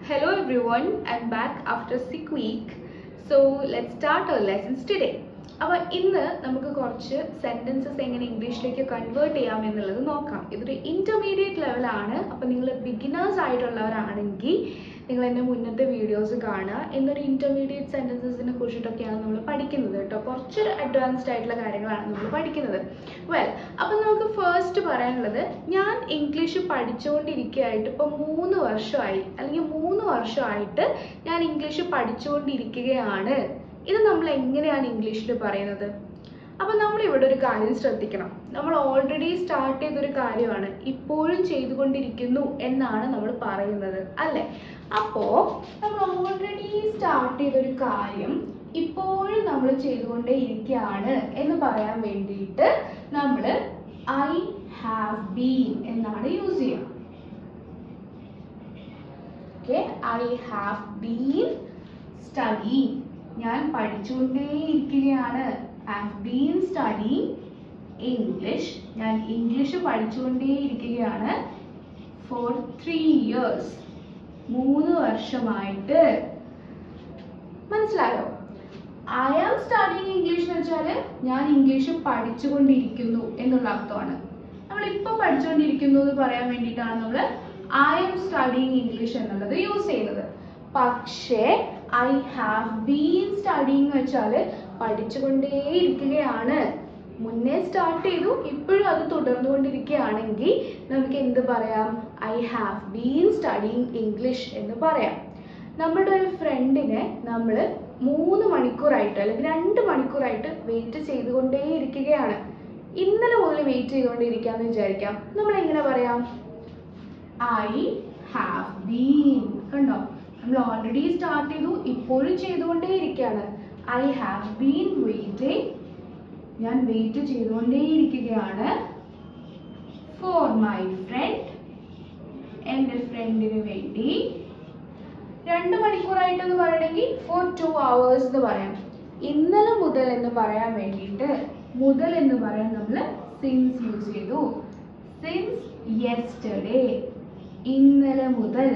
Hello everyone, I'm back after a sick week. So let's start our lessons today. അപ്പോൾ ഇന്ന് നമുക്ക് കുറച്ച് sentences എങ്ങനെ ഇംഗ്ലീഷിലേക്ക് കൺവേർട്ട് ചെയ്യാം എന്നുള്ളത് നോക്കാം. ഇതൊരു ഇൻ്റർമീഡിയറ്റ് ലെവലാണ്. അപ്പോൾ നിങ്ങൾ ബിഗിനേഴ്സ് ആയിട്ടുള്ളവരാണെങ്കിൽ നിങ്ങൾ എൻ്റെ മുന്നത്തെ വീഡിയോസ് കാണുക. എന്നൊരു ഇൻ്റർമീഡിയറ്റ് സെൻറ്റൻസസിനെ കുറിച്ചിട്ടൊക്കെയാണ് നമ്മൾ പഠിക്കുന്നത് കേട്ടോ. കുറച്ചൊരു അഡ്വാൻസ്ഡ് ആയിട്ടുള്ള കാര്യങ്ങളാണ് നമ്മൾ പഠിക്കുന്നത്. അപ്പം നമുക്ക് ഫസ്റ്റ് പറയാനുള്ളത്, ഞാൻ ഇംഗ്ലീഷ് പഠിച്ചുകൊണ്ടിരിക്കുകയായിട്ട് ഇപ്പോൾ 3 വർഷമായി അല്ലെങ്കിൽ 3 വർഷമായിട്ട് ഞാൻ ഇംഗ്ലീഷ് പഠിച്ചുകൊണ്ടിരിക്കുകയാണ്. ഇത് നമ്മൾ എങ്ങനെയാണ് ഇംഗ്ലീഷിൽ പറയുന്നത്? അപ്പം നമ്മളിവിടെ ഒരു കാര്യം ശ്രദ്ധിക്കണം. നമ്മൾ ഓൾറെഡി സ്റ്റാർട്ട് ചെയ്തൊരു കാര്യമാണ്, ഇപ്പോഴും ചെയ്തുകൊണ്ടിരിക്കുന്നു എന്നാണ് നമ്മൾ പറയുന്നത് അല്ലേ? അപ്പോൾ നമ്മൾ ഓൾറെഡി സ്റ്റാർട്ട് ചെയ്തൊരു കാര്യം ഇപ്പോഴും നമ്മൾ ചെയ്തുകൊണ്ടേ ഇരിക്കുകയാണ് എന്ന് പറയാൻ വേണ്ടിയിട്ട് നമ്മൾ ഐ ഹാവ് ബീൻ എന്നാണ് യൂസ് ചെയ്യുക. Okay, I have been studying, ഞാൻ പഠിച്ചുകൊണ്ടേയിരിക്കുകയാണ്. I have been studying English, ഞാൻ ഇംഗ്ലീഷ് പഠിച്ചുകൊണ്ടേയിരിക്കുകയാണ്. ഫോർ 3 years, 3 വർഷമായിട്ട്. മനസ്സിലായോ? ഐ ആം സ്റ്റഡിയിങ് ഇംഗ്ലീഷ് എന്ന് വെച്ചാൽ ഞാൻ ഇംഗ്ലീഷ് പഠിച്ചുകൊണ്ടിരിക്കുന്നു എന്നുള്ള അർത്ഥമാണ്. നമ്മളിപ്പോൾ പഠിച്ചുകൊണ്ടിരിക്കുന്നു എന്ന് പറയാൻ വേണ്ടിയിട്ടാണ് നമ്മൾ ഐ ആം സ്റ്റഡിയിങ് ഇംഗ്ലീഷ് എന്നുള്ളത് യൂസ് ചെയ്യുന്നത്. പക്ഷേ ഐ ഹാവ് ബീൻ സ്റ്റഡിയിങ് എന്ന് വെച്ചാൽ പഠിച്ചുകൊണ്ടേയിരിക്കുകയാണ്. മുന്നേ സ്റ്റാർട്ട് ചെയ്തു, ഇപ്പോഴും അത് തുടർന്നുകൊണ്ടിരിക്കുകയാണെങ്കിൽ നമുക്ക് എന്ത് പറയാം? I have been studying English എന്ന് പറയാം. നമ്മുടെ ഒരു ഫ്രണ്ടിനെ നമ്മൾ 3 മണിക്കൂറായിട്ട് അല്ലെങ്കിൽ 2 മണിക്കൂറായിട്ട് വെയിറ്റ് ചെയ്തുകൊണ്ടേയിരിക്കുകയാണ്. ഇന്നലെ മുതൽ വെയിറ്റ് ചെയ്തുകൊണ്ടിരിക്കാമെന്ന് വിചാരിക്കാം. നമ്മൾ എങ്ങനെ പറയാം? I have been. കണ്ടോ, നമ്മൾ ഓൾറെഡി സ്റ്റാർട്ട് ചെയ്തു, ഇപ്പോഴും ചെയ്തുകൊണ്ടേയിരിക്കുകയാണ്. ഐ ഹാവ് ബീൻ വെയിറ്റിംഗ്, ഞാൻ വെയിറ്റ് ചെയ്തുകൊണ്ടേയിരിക്കുകയാണ്. ഫോർ മൈ ഫ്രണ്ട്, എൻ്റെ ഫ്രണ്ടിന് വേണ്ടി. 2 മണിക്കൂറായിട്ടെന്ന് പറയണമെങ്കിൽ ഫോർ 2 hours എന്ന് പറയാം. ഇന്നലെ മുതൽ എന്ന് പറയാൻ വേണ്ടിയിട്ട് മുതൽ എന്ന് പറയാൻ നമ്മൾ സിൻസ് യൂസ് ചെയ്തു. സിൻസ് യെസ്റ്റർഡേ, ഇന്നലെ മുതൽ.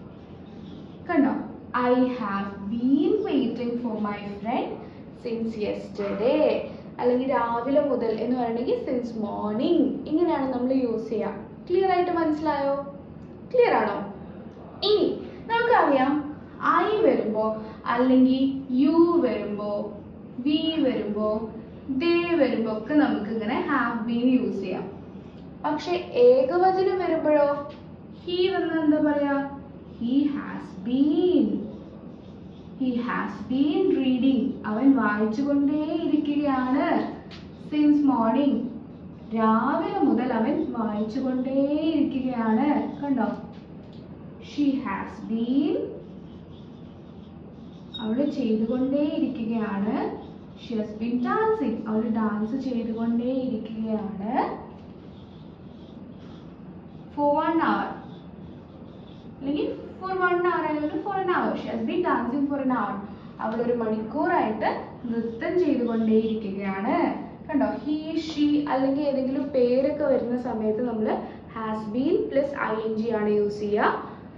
കണ്ടോ, I have been waiting for my friend since yesterday. അല്ലെങ്കിൽ രാവിലെ മുതൽ എന്ന് പറയണമെങ്കിൽ സിൻസ് മോർണിംഗ്. ഇങ്ങനെയാണ് നമ്മൾ യൂസ് ചെയ്യുക. ക്ലിയർ ആയിട്ട് മനസ്സിലായോ? ക്ലിയർ ആണോ? ഇനി നമുക്കറിയാം, ഐ വരുമ്പോൾ അല്ലെങ്കിൽ യു വരുമ്പോൾ വി വരുമ്പോൾ ദേ വരുമ്പോൾ ഒക്കെ നമുക്ക് ഇങ്ങനെ ഹാവ് ബീൻ യൂസ് ചെയ്യാം. പക്ഷെ ഏകവചനം വരുമ്പോഴോ ഹി വന്ന് എന്താ പറയാ? He has been. He has been reading, അവൻ വായിച്ചുകൊണ്ടേയിരിക്കുകയാണ്. സിൻസ് മോർണിംഗ്, രാവിലെ മുതൽ അവൻ വായിച്ചുകൊണ്ടേയിരിക്കുകയാണ്. കണ്ടോ, ഷീ ഹാസ് ബീൻ, അവൾ ചെയ്തുകൊണ്ടേയിരിക്കുകയാണ്. ഷീ ഹാസ് ബീൻ ഡാൻസിങ്, അവൾ ഡാൻസ് ചെയ്തുകൊണ്ടേയിരിക്കുകയാണ്. ഫോർ 1 hour അല്ലെങ്കിൽ ഫോർ 1 hour അല്ലെങ്കിൽ for an hour. She has been dancing for an hour, അവൾ 1 മണിക്കൂറായിട്ട് നൃത്തം ചെയ്തുകൊണ്ടേയിരിക്കുകയാണ്. കണ്ടോ, ഹി ഷീ അല്ലെങ്കിൽ ഏതെങ്കിലും പേരൊക്കെ വരുന്ന സമയത്ത് നമ്മൾ ഹാസ് ബീൻ പ്ലസ് ing ആണ് യൂസ് ചെയ്യുക.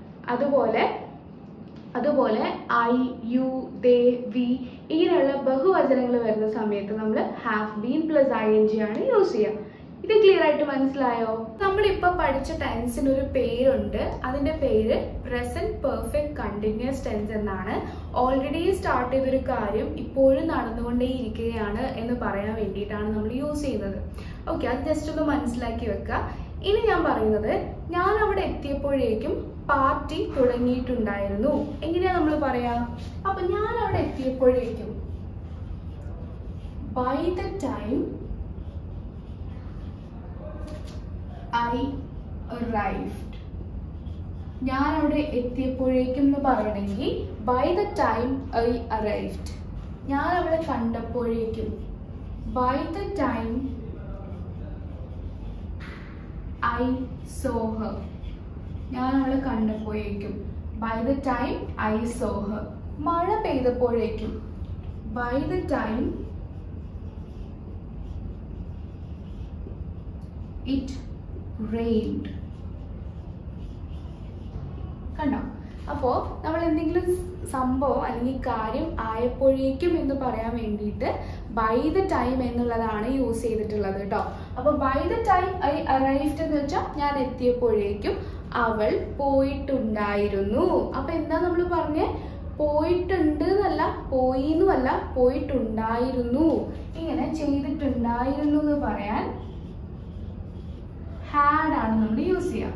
അതുപോലെ ഐ യു ദേ വി ഇങ്ങനെയുള്ള ബഹുവചനങ്ങൾ വരുന്ന സമയത്ത് നമ്മൾ ഹാവ് ബീൻ പ്ലസ് ing ആണ് യൂസ് ചെയ്യുക. ഇത് ക്ലിയർ ആയിട്ട് മനസ്സിലായോ? നമ്മളിപ്പോൾ പഠിച്ച ടെൻസിന് ഒരു പേരുണ്ട്. അതിൻ്റെ പേര് പ്രസന്റ് പെർഫെക്റ്റ് കണ്ടിന്യൂസ് ടെൻസ് എന്നാണ്. ഓൾറെഡി സ്റ്റാർട്ട് ചെയ്തൊരു കാര്യം ഇപ്പോഴും നടന്നുകൊണ്ടേയിരിക്കുകയാണ് എന്ന് പറയാൻ വേണ്ടിയിട്ടാണ് നമ്മൾ യൂസ് ചെയ്യുന്നത്. ഓക്കെ, അത് ജസ്റ്റ് ഒന്ന് മനസ്സിലാക്കി വെക്കുക. ഇനി ഞാൻ പറയുന്നത്, ഞാൻ അവിടെ എത്തിയപ്പോഴേക്കും പാർട്ടി തുടങ്ങിയിട്ടുണ്ടായിരുന്നു. എങ്ങനെയാ നമ്മൾ പറയാ? അപ്പൊ ഞാൻ അവിടെ എത്തിയപ്പോഴേക്കും by the time I arrived. ഞാൻ അവിടെ എത്തിയപ്പോഴേക്കും എന്ന് പറയണമെങ്കിൽ by the time I arrived. ഞാൻ അവളെ കണ്ടപ്പോഴേക്കും by the time I saw her. ഞാൻ അവളെ കണ്ടപ്പോഴേക്കും by the time I saw her. മഴ പെയ്തപ്പോഴേക്കും by the time it rained. കണ്ടോ, അപ്പോൾ നമ്മൾ എന്തെങ്കിലും സംഭവം അല്ലെങ്കിൽ കാര്യം ആയപ്പോഴേക്കും എന്ന് പറയാൻ വേണ്ടിയിട്ട് ബൈ ദ ടൈം എന്നുള്ളതാണ് യൂസ് ചെയ്തിട്ടുള്ളത് കേട്ടോ. അപ്പോൾ by the time I arrived എന്ന് വെച്ചാൽ ഞാൻ എത്തിയപ്പോഴേക്കും അവൾ പോയിട്ടുണ്ടായിരുന്നു. അപ്പോൾ എന്താ നമ്മൾ പറഞ്ഞേ? പോയിട്ടുണ്ട് എന്നല്ല, പോയി എന്നുമല്ല, പോയിട്ടുണ്ടായിരുന്നു. ഇങ്ങനെ ചെയ്തിട്ടുണ്ടായിരുന്നു എന്ന് പറയാൻ ഹാഡ് ആണ് നമ്മൾ യൂസ് ചെയ്യുക.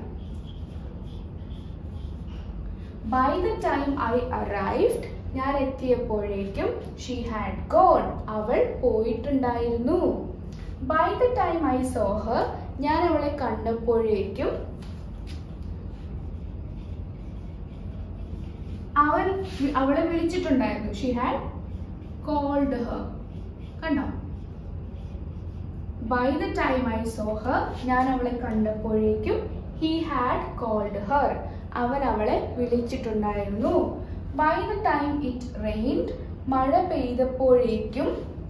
By the time I arrived, ഞാൻ എത്തിയപ്പോഴേക്കും ഷീ ഹാഡ് ഗോൺ, അവൾ പോയിട്ടുണ്ടായിരുന്നു. By the time I saw her, ഞാൻ അവളെ കണ്ടപ്പോഴേക്കും അവളെ വിളിച്ചിട്ടുണ്ടായിരുന്നു. She had called her. കണ്ടോ? By the time I saw her, ഞാൻ അവളെ കണ്ടപ്പോഴേക്കും ഹി ഹാഡ് കോൾഡ് ഹർ, അവൻ അവളെ വിളിച്ചിട്ടുണ്ടായിരുന്നു. By the time it rained, മഴ പെയ്തപ്പോഴേക്കും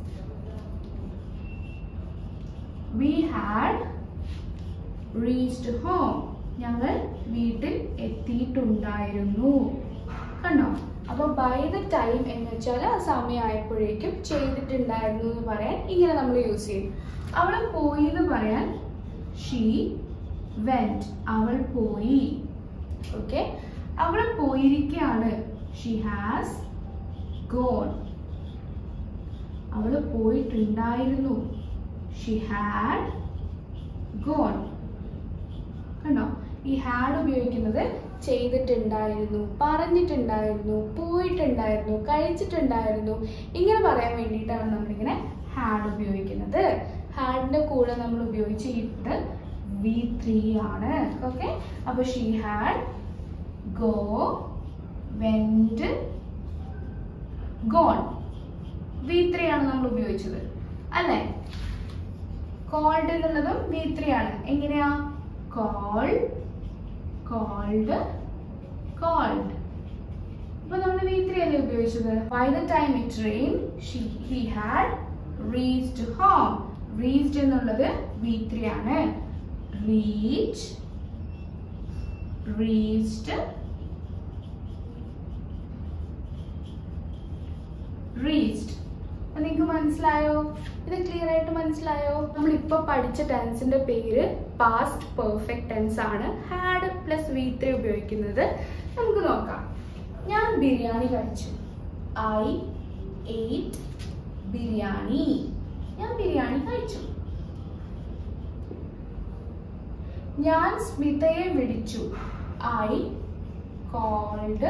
വി ഹാഡ് റീച്ച്ഡ് ഹോം, ഞങ്ങൾ വീട്ടിൽ എത്തിയിട്ടുണ്ടായിരുന്നു. കണ്ടോ? അപ്പോൾ ബൈ ദ ടൈം എന്ന് വെച്ചാൽ ആ സമയമായപ്പോഴേക്കും ചെയ്തിട്ടുണ്ടായിരുന്നു എന്ന് പറയാൻ ഇങ്ങനെ നമ്മൾ യൂസ് ചെയ്യും. അവൾ പോയി എന്ന് പറയാൻ ഷീ വെന്റ്, അവൾ പോയി. ഓക്കെ, അവൾ പോയിരിക്കുകയാണ്. She has gone. അവൾ പോയിട്ടുണ്ടായിരുന്നു. She had gone. കണ്ടോ? ഈ ഹാഡ് ഉപയോഗിക്കുന്നത് ചെയ്തിട്ടുണ്ടായിരുന്നു, പറഞ്ഞിട്ടുണ്ടായിരുന്നു, പോയിട്ടുണ്ടായിരുന്നു, കഴിച്ചിട്ടുണ്ടായിരുന്നു, ഇങ്ങനെ പറയാൻ വേണ്ടിയിട്ടാണ് നമ്മളിങ്ങനെ ഹാഡ് ഉപയോഗിക്കുന്നത്. ഹാഡിന്റെ കൂടെ നമ്മൾ ഉപയോഗിച്ചിട്ട് V3 ആണ്. ഓക്കെ, അപ്പോൾ she had go, went, gone. V3 ആണ് നമ്മൾ ഉപയോഗിച്ചത് അല്ലേ? കോൾഡ് എന്നുള്ളതും V3 ആണ്. എങ്ങനെയാ? Call, called, called. അപ്പോൾ നമ്മൾ V3 അല്ലേ ഉപയോഗിച്ചത്? By the time it rained he had reached home. Reached എന്നുള്ളത് V3 ആണ്. Reach, reached, reached. അപ്പോൾ നിങ്ങൾക്ക് മനസ്സിലായോ? ഇത് ക്ലിയർ ആയിട്ട് മനസ്സിലായോ? നമ്മളിപ്പോൾ പഠിച്ച ടെൻസിന്റെ പേര് പാസ്റ്റ് പെർഫെക്റ്റ് ടെൻസ് ആണ്. ഹാഡ് പ്ലസ് V3 ഉപയോഗിക്കുന്നത്. നമുക്ക് നോക്കാം. ഞാൻ ബിരിയാണി കഴിച്ചു. I ate biryani. ഞാൻ ബിരിയാണി കഴിച്ചു. ഞാൻ സ്മിതയെ വിളിച്ചു. I called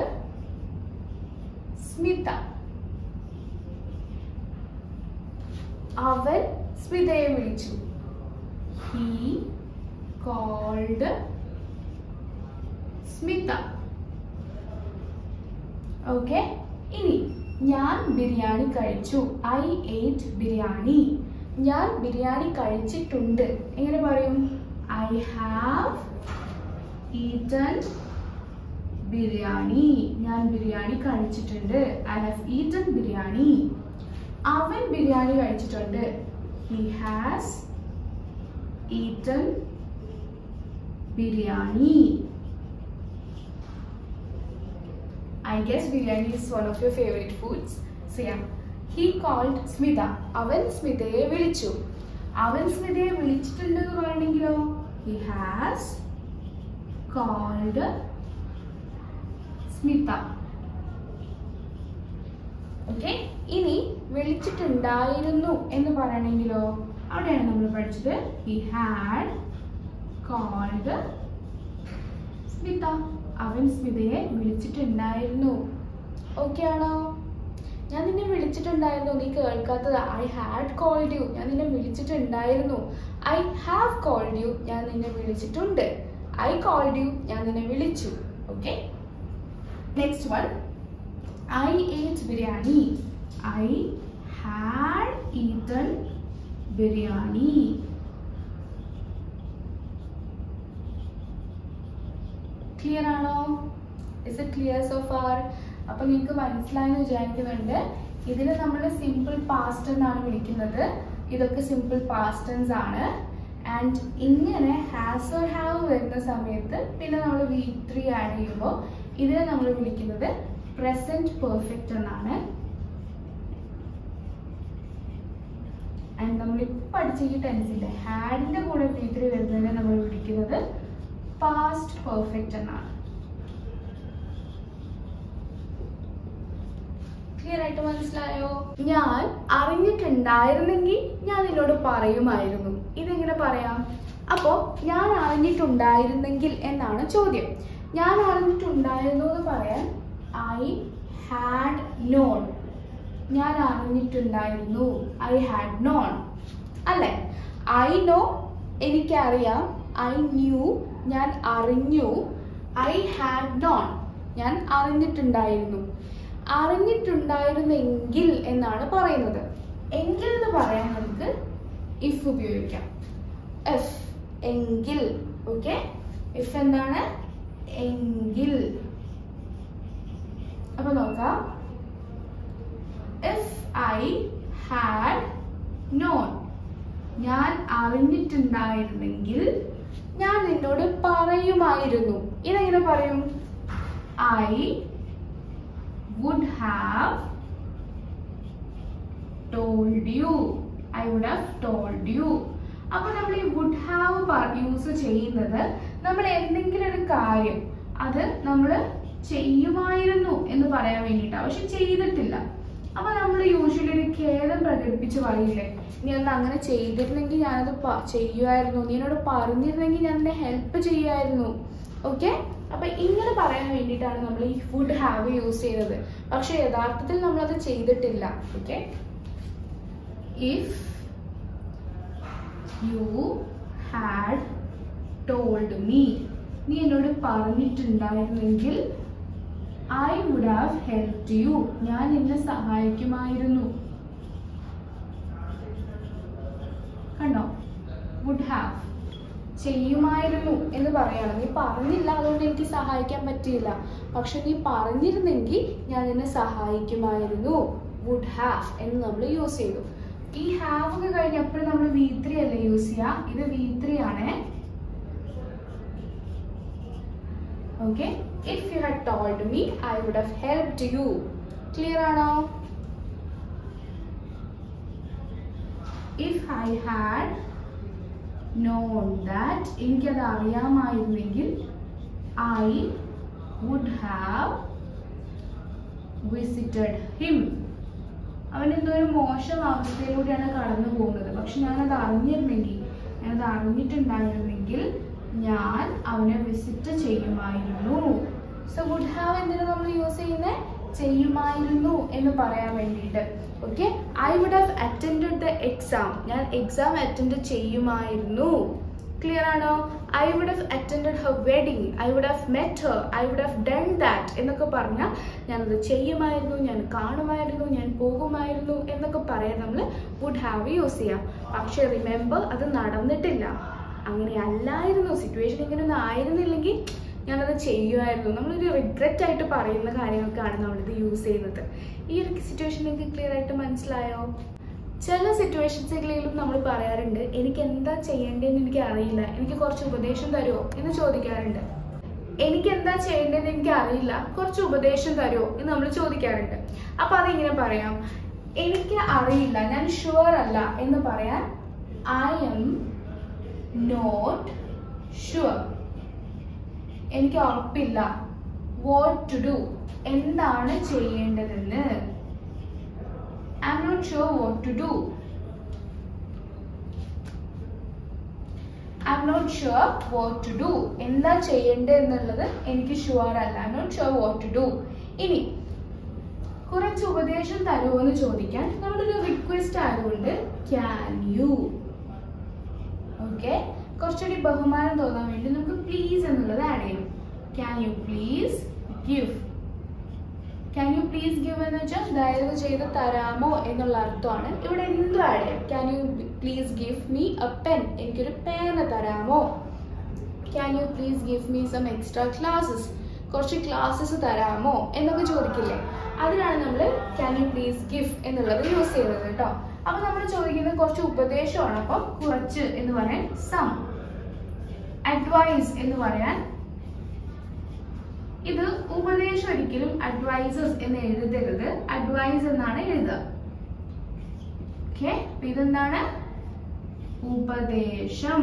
Smita. അവൻ സ്മിതയെ വിളിച്ചു. He called Smitha. ഓക്കെ, ഇനി ഞാൻ ബിരിയാണി കഴിച്ചു. I ate biryani. ഞാൻ ബിരിയാണി കഴിച്ചിട്ടുണ്ട്. എങ്ങനെ പറയും? I have eaten biryani. ഞാൻ ബിരിയാണി കഴിച്ചിട്ടുണ്ട്. I have eaten biryani. അവൻ ബിരിയാണി കഴിച്ചിട്ടുണ്ട്. He has eaten biryani. I guess biryani is one of your favorite foods. So yeah, he called Smita. അവൻ സ്മിതയെ വിളിച്ചു. അവൻ സ്മിതയെ വിളിച്ചിട്ടുണ്ടെന്ന് പറയണെങ്കിലോ he has called Smita. ഓക്കെ, ഇനി വിളിച്ചിട്ടുണ്ടായിരുന്നു എന്ന് പറയണെങ്കിലോ അവിടെയാണ് നമ്മൾ പഠിച്ചത് he had called Smita. അവൻ സ്മിതയെ വിളിച്ചിട്ടുണ്ടായിരുന്നു. ഓക്കെ ആണോ? ഞാൻ നിന്നെ വിളിച്ചിട്ടുണ്ടായിരുന്നു. നീ കേൾക്കാത്തത് ഐ ഹാഡ് കോൾഡ് യു. ഞാൻ നിന്നെ വിളിച്ചിട്ടുണ്ടായിരുന്നു. I have called you. ഞാൻ നിന്നെ വിളിച്ചിട്ടുണ്ട്. I called you. ഞാൻ നിന്നെ വിളിച്ചു. Okay, next one. I ate biryani. I had eaten biryani. Clear ആണോ? Is it clear so far? അപ്പോൾ നിങ്ങൾക്ക് മനസ്സിലായെന്ന് വിചാരിക്കുന്നുണ്ട്. ഇതിന് നമ്മൾ സിമ്പിൾ പാസ്റ്റ് എന്നാണ് വിളിക്കുന്നത്. ഇതൊക്കെ സിമ്പിൾ പാസ്റ്റ് ടെൻസ് ആണ്. ആൻഡ് ഇങ്ങനെ ഹാസ് ഓർ ഹാവ് വരുന്ന സമയത്ത് പിന്നെ നമ്മൾ V3 ആഡ് ചെയ്യുമ്പോൾ ഇതിനെ നമ്മൾ വിളിക്കുന്നത് പ്രസന്റ് പെർഫെക്റ്റ് എന്നാണ്. ആൻഡ് നമ്മളിപ്പോൾ പഠിച്ച ഈ ടെൻസിന്റെ ഹാഡിന്റെ കൂടെ V3 വരുന്നതിനെ നമ്മൾ വിളിക്കുന്നത് പാസ്റ്റ് പെർഫെക്റ്റ് എന്നാണ്. ക്ലിയർ ആയിട്ട് മനസ്സിലായോ? ഞാൻ അറിഞ്ഞിട്ടുണ്ടായിരുന്നെങ്കിൽ ഞാൻ നിന്നോട് പറയുമായിരുന്നു. ഇതെങ്ങനെ പറയാം? അപ്പോ ഞാൻ അറിഞ്ഞിട്ടുണ്ടായിരുന്നെങ്കിൽ എന്നാണ് ചോദ്യം. ഞാൻ അറിഞ്ഞിട്ടുണ്ടായിരുന്നു എന്ന് പറയാൻ ഐ ഹാഡ് നോൺ. ഞാൻ അറിഞ്ഞിട്ടുണ്ടായിരുന്നു, ഐ ഹാഡ് നോൺ അല്ലേ? ഐ നോ എനിക്കറിയാം, ഐ ന്യൂ ഞാൻ അറിഞ്ഞു, ഐ ഹാഡ് നോൺ ഞാൻ അറിഞ്ഞിട്ടുണ്ടായിരുന്നു. അറിഞ്ഞിട്ടുണ്ടായിരുന്നെങ്കിൽ എന്നാണ് പറയുന്നത്. എങ്കിൽ എന്ന് പറയാൻ നമുക്ക് ഇഫ് ഉപയോഗിക്കാം. എഫ് എങ്കിൽ. ഓക്കെ, ഇഫ് എന്താണ്? എങ്കിൽ. അപ്പൊ നോക്കാം. ഇഫ് ഐ ഹാഡ് നോൺ, ഞാൻ അറിഞ്ഞിട്ടുണ്ടായിരുന്നെങ്കിൽ ഞാൻ നിന്നോട് പറയുമായിരുന്നു. ഇതെങ്ങനെ പറയും? I would have told you. I would have told you. അപ്പോൾ നമ്മൾ ഈ would have യൂസ് ചെയ്യുന്നത് നമ്മൾ എന്തെങ്കിലും ഒരു കാര്യം അത് നമ്മൾ ചെയ്യുമായിരുന്നു എന്ന് പറയാൻ വേണ്ടിയിട്ടാണ്, പക്ഷെ ചെയ്തിട്ടില്ല. അപ്പൊ നമ്മൾ യൂഷ്വലി ഒരു ഖേദം പ്രകടിപ്പിച്ച് പറയില്ലേ, നീ ഒന്ന് അങ്ങനെ ചെയ്തിരുന്നെങ്കിൽ ഞാനത് ചെയ്യുമായിരുന്നു, നീ എന്നോട് പറഞ്ഞിരുന്നെങ്കിൽ ഞാൻ എന്നെ ഹെൽപ്പ് ചെയ്യുമായിരുന്നു. ഓക്കെ, അപ്പൊ ഇങ്ങനെ പറയാൻ വേണ്ടിയിട്ടാണ് നമ്മൾ ഈ വുഡ് ഹാവ് യൂസ് ചെയ്യുന്നത്. പക്ഷെ യഥാർത്ഥത്തിൽ നമ്മളത് ചെയ്തിട്ടില്ല. Okay, if you had told me, നീ എന്നോട് പറഞ്ഞിട്ടുണ്ടായിരുന്നെങ്കിൽ I would have helped you, ഞാൻ നിന്നെ സഹായിക്കുമായിരുന്നു. കണ്ടോ? വുഡ് ഹാവ് ചെയ്യുമായിരുന്നു എന്ന് പറയാണ്. നീ പറഞ്ഞില്ല, അതുകൊണ്ട് എനിക്ക് സഹായിക്കാൻ പറ്റിയില്ല. പക്ഷെ നീ പറഞ്ഞിരുന്നെങ്കിൽ ഞാൻ നിന്നെ സഹായിക്കുമായിരുന്നു. വുഡ് ഹാവ് എന്ന് നമ്മൾ യൂസ് ചെയ്തു. ഈ ഹാവ് ഒക്കെ കഴിഞ്ഞപ്പോഴും നമ്മൾ V3 അല്ലേ യൂസ് ചെയ്യാം. ഇത് V3 ആണ്. Okay, if you had told me I would have helped you. Clear ആണോ? If I had known that, എനിക്കത് അറിയാമായിരുന്നെങ്കിൽ I would have visited him. അവൻ എന്തോ ഒരു മോശം അവസ്ഥയിലൂടെയാണ് കടന്നു പോകുന്നത്, പക്ഷെ ഞാനത് അറിഞ്ഞിരുന്നെങ്കിൽ, ഞാനത് അറിഞ്ഞിട്ടുണ്ടായിരുന്നെങ്കിൽ ഞാൻ അവനെ വിസിറ്റ് ചെയ്യുമായിരുന്നു. സോ വുഡ് ഹാവ് എന്തിനാണ് നമ്മൾ യൂസ് ചെയ്യുന്നത്? ചെയ്യുമായിരുന്നു എന്ന് പറയാൻ വേണ്ടിയിട്ട്. Okay, I would have attended the exam, ഞാൻ എക്സാം അറ്റൻഡ് ചെയ്യുമായിരുന്നു. ക്ലിയർ ആണോ? I would have attended her wedding, I would have met her, I would have done that എന്നൊക്കെ പറഞ്ഞാൽ ഞാനത് ചെയ്യുമായിരുന്നു, ഞാൻ കാണുമായിരുന്നു, ഞാൻ പോകുമായിരുന്നു എന്നൊക്കെ പറയാൻ നമ്മൾ വുഡ് ഹാവ് യൂസ് ചെയ്യാം. പക്ഷെ റിമെമ്പർ, അത് നടന്നിട്ടില്ല, അങ്ങനെ അല്ലായിരുന്നു, സിറ്റുവേഷൻ ഇങ്ങനെയൊന്നും ആയിരുന്നില്ലെങ്കിൽ ഞാനത് ചെയ്യുമായിരുന്നു. നമ്മളൊരു റിഗ്രറ്റ് ആയിട്ട് പറയുന്ന കാര്യങ്ങൾക്കാണ് നമ്മളിത് യൂസ് ചെയ്യുന്നത്. ഈ ഒരു സിറ്റുവേഷൻ നിങ്ങൾക്ക് ക്ലിയർ ആയിട്ട് മനസ്സിലായോ? ചില സിറ്റുവേഷൻസിലും നമ്മൾ പറയാറുണ്ട്, എനിക്ക് എന്താ ചെയ്യേണ്ടതെന്ന് എനിക്ക് അറിയില്ല, എനിക്ക് കുറച്ച് ഉപദേശം തരുമോ എന്ന് ചോദിക്കാറുണ്ട്. എനിക്ക് എന്താ ചെയ്യേണ്ടതെന്ന് എനിക്ക് അറിയില്ല, കുറച്ച് ഉപദേശം തരുമോ എന്ന് നമ്മൾ ചോദിക്കാറുണ്ട്. അപ്പൊ അതിങ്ങനെ പറയാം, എനിക്ക് അറിയില്ല, ഞാൻ ഷുവർ അല്ല എന്ന് പറയാൻ ഐ എം നോട്ട് ഷുവർ. എനിക്ക് ഉറപ്പില്ല. വാട്ട് ടു ഡു, എന്താണ് ചെയ്യേണ്ടതെന്ന്. I am not sure what to do. I am not sure what to do, എന്താ ചെയ്യേണ്ടതെന്നുള്ളത് എനിക്ക് ഷുവർ അല്ല. I am not sure what to do. ഇനി കുറച്ച് ഉപദേശം തരുമോ എന്ന് ചോദിക്കാൻ നമ്മളൊരു റിക്വസ്റ്റ് ആയതുകൊണ്ട് ക്യാൻ യു. ഓക്കെ, കുറച്ചുകൂടി ബഹുമാനം തോന്നാൻ വേണ്ടി നമുക്ക് പ്ലീസ് എന്നുള്ളത് ആഡ് ചെയ്യും. Can you please give. Can you please give എന്ന് വെച്ചാൽ ദയവ് ചെയ്ത് തരാമോ എന്നുള്ള അർത്ഥമാണ്. ഇവിടെ എന്തും ആഡ് ചെയ്യാം. Can you please give me a pen, എനിക്കൊരു പേന തരാമോ. Can you please give me some extra classes, കുറച്ച് ക്ലാസ്സസ് തരാമോ എന്നൊക്കെ ചോദിക്കില്ലേ, അതിനാണ് നമ്മൾ ക്യാൻ യു പ്ലീസ് ഗിവ് എന്നുള്ളത് യൂസ് ചെയ്യുന്നത് കേട്ടോ. അപ്പൊ നമ്മൾ ചോദിക്കുന്നത് കുറച്ച് ഉപദേശമാണ്. അപ്പം കുറച്ച് എന്ന് പറയാൻ സം, അഡ്വൈസ് എന്ന് പറയാൻ ഇത് ഉപദേശം ഒരിക്കലും അഡ്വൈസസ് എന്ന് എഴുതരുത്, അഡ്വൈസ് എന്നാണ് എഴുതുക. ഓക്കെ, ഇതെന്താണ്? ഉപദേശം.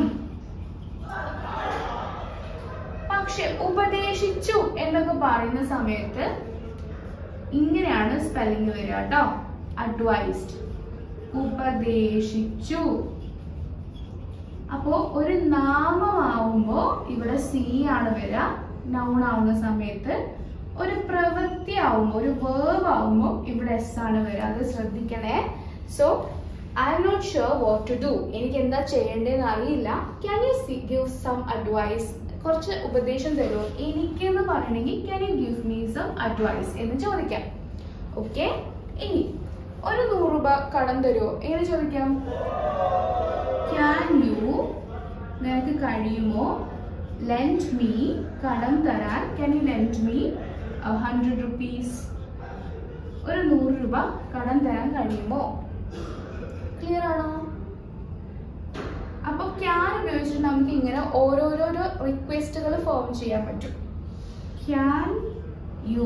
പക്ഷെ ഉപദേശിച്ചു എന്നൊക്കെ പറയുന്ന സമയത്ത് ഇങ്ങനെയാണ് സ്പെല്ലിംഗ് വരിക കേട്ടോ. അഡ്വൈസ്ഡ്, ഉപദേശിച്ചു. അപ്പോ ഒരു നാമമാവുമ്പോ ഇവിടെ സി ആണ് വരിക നൗൺ ആവുന്ന സമയത്ത്. ഒരു പ്രവൃത്തി ആവുമ്പോ, ഒരു വേർബ് ആവുമ്പോ ഇവിടെ എസ് ആണ് വരിക. അത് ശ്രദ്ധിക്കണേ. So I am not sure what to do. എനിക്ക് എന്താ ചെയ്യേണ്ടതെന്ന് അറിയില്ല. Can you give some advice? കുറച്ച് ഉപദേശം തരുമോ എനിക്കെന്ന് പറയണമെങ്കിൽ can you give me some advice എന്ന് ചോദിക്കാം. ഓക്കെ, ഇനി ഒരു 100 രൂപ കടം തരുമോ? എങ്ങനെ ചോദിക്കാം? ക്യാൻ യു, നിനക്ക് കഴിയുമോ, ലെൻഡ് മീ, കടം തരാൻ, can you lend me 100 rupees? ഒരു 100 രൂപ കടം തരാൻ കഴിയുമോ? ക്ലിയർ ആണോ? അപ്പൊ ക്യാൻ ഉപയോഗിച്ചിട്ട് നമുക്ക് ഇങ്ങനെ ഓരോരോ റിക്വസ്റ്റുകൾ ഫോം ചെയ്യാൻ പറ്റും. Can you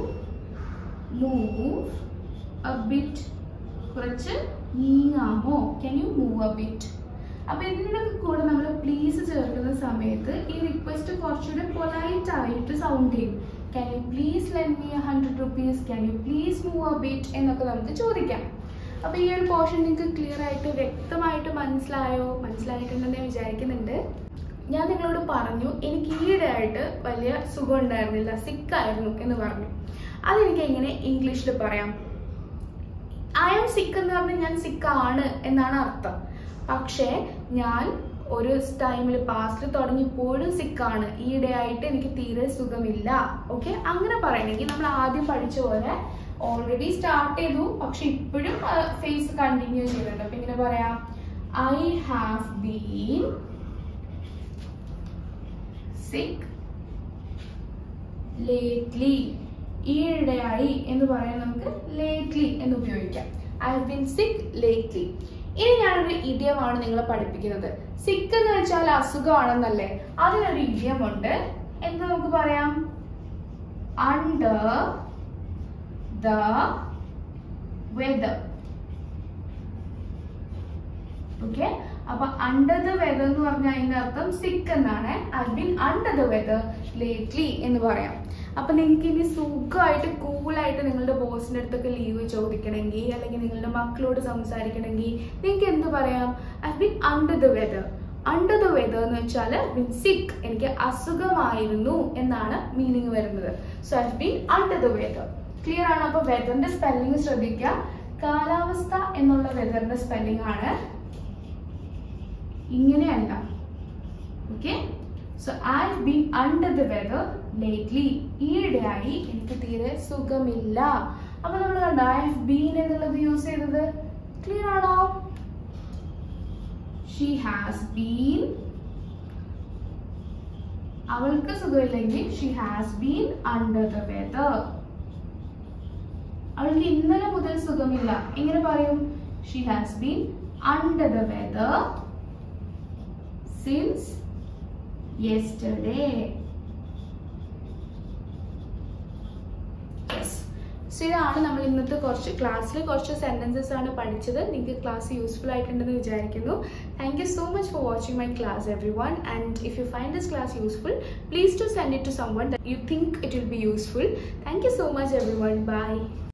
move a bit? കുറച്ച് നീങ്ങാമോ? Can you move a bit? അപ്പൊ ഇതിന്റെ കൂടെ നമ്മൾ പ്ലീസ് ചേർക്കുന്ന സമയത്ത് ഈ റിക്വസ്റ്റ് കുറച്ചുകൂടെ പൊലൈറ്റ് ആയിട്ട് സൗണ്ട് ചെയ്യും. Can you please lend me 100 rupees? Can you please move a bit എന്നൊക്കെ നമുക്ക് ചോദിക്കാം. അപ്പൊ ഈ ഒരു പോർഷൻ നിങ്ങൾക്ക് ക്ലിയർ ആയിട്ട് വ്യക്തമായിട്ട് മനസ്സിലായിട്ടുണ്ടെന്ന് ഞാൻ വിചാരിക്കുന്നുണ്ട്. ഞാൻ നിങ്ങളോട് പറഞ്ഞു എനിക്ക് ഈയിടെയായിട്ട് വലിയ സുഖം ഉണ്ടായിരുന്നില്ല, സിക്കായിരുന്നു എന്ന് പറഞ്ഞു. അതെനിക്ക് എങ്ങനെ ഇംഗ്ലീഷിൽ പറയാം? ഐ ആം സിക്ക് എന്ന് പറഞ്ഞാൽ ഞാൻ സിക്കാണ് എന്നാണ് അർത്ഥം. പക്ഷേ ഞാൻ ഒരു ടൈമിൽ പാസ്റ്റിൽ തുടങ്ങിയപ്പോഴും സിക്കാണ്, ഈയിടെയായിട്ട് എനിക്ക് തീരെ സുഖമില്ല. ഓക്കെ, അങ്ങനെ പറയണമെങ്കിൽ നമ്മൾ ആദ്യം പഠിച്ച പോലെ ഓൾറെഡി സ്റ്റാർട്ട് ചെയ്തു, പക്ഷെ ഇപ്പോഴും ഫേസ് കണ്ടിന്യൂ ചെയ്യുന്നുണ്ട്. അപ്പൊ ഇങ്ങനെ പറയാം, I have been sick lately. ഈയിടെയായി എന്ന് പറയാൻ നമുക്ക് ലേറ്റ്ലി എന്ന് ഉപയോഗിക്കാം. I have been sick lately. ഇനി ഞാനൊരു ഇഡിയമാണ് നിങ്ങളെ പഠിപ്പിക്കുന്നത്. സിക്ക് എന്ന് വെച്ചാൽ അസുഖമാണെന്നല്ലേ, അതിനൊരു ഇഡിയമുണ്ട്. എന്താ നമുക്ക് പറയാം? Under the weather. Okay, അപ്പൊ under the weather എന്ന് പറഞ്ഞാൽ അതിന്റെ അർത്ഥം സിക്ക് എന്നാണ്. I've been under the weather lately എന്ന് പറയാം. അപ്പൊ നിങ്ങൾക്ക് ഇനി സുഖമായിട്ട് കൂളായിട്ട് നിങ്ങളുടെ ബോസിന്റെ അടുത്തൊക്കെ ലീവ് ചോദിക്കണമെങ്കിൽ അല്ലെങ്കിൽ നിങ്ങളുടെ മക്കളോട് സംസാരിക്കണമെങ്കിൽ നിങ്ങൾക്ക് എന്ത് പറയാം? I've been under the weather. Under the weather എന്ന് വെച്ചാൽ been sick, എനിക്ക് അസുഖമായിരുന്നു എന്നാണ് മീനിങ് വരുന്നത്. So I've been under the weather. ക്ലിയർ ആണോ? അപ്പൊ വെദറിന്റെ സ്പെല്ലിംഗ് ശ്രദ്ധിക്കുക. കാലാവസ്ഥ എന്നുള്ള വെദറിന്റെ സ്പെല്ലിംഗ് ആണ് ഇങ്ങനെയല്ല. Okay, so I have been under the weather lately. ഈയിടെയായി എനിക്ക് തീരെ സുഖമില്ല. അപ്പൊ നമ്മൾ കണ്ട ഐ ഹാവ് ബീൻ എന്നുള്ളത് യൂസ് ചെയ്തത്. ക്ലിയർ ആണോ? ഷീ ഹാസ് ബീൻ, അവൾക്ക് സുഖമില്ലെങ്കിൽ she has been under the weather. അവൾക്ക് ഇന്നലെ മുതൽ സുഖമില്ല. എങ്ങനെ പറയും? She has been under the weather since yesterday. So ഇതാണ് നമ്മൾ ഇന്നത്തെ ക്ലാസ്സിൽ കുറച്ച് സെന്റൻസസ് ആണ് പഠിച്ചത്. നിങ്ങൾക്ക് ക്ലാസ് യൂസ്ഫുൾ ആയിട്ടുണ്ടെന്ന് വിചാരിക്കുന്നു. Thank you so much for watching my class everyone. And if you find this class useful, please to send it to someone that you think it will be useful. Thank you so much everyone. Bye.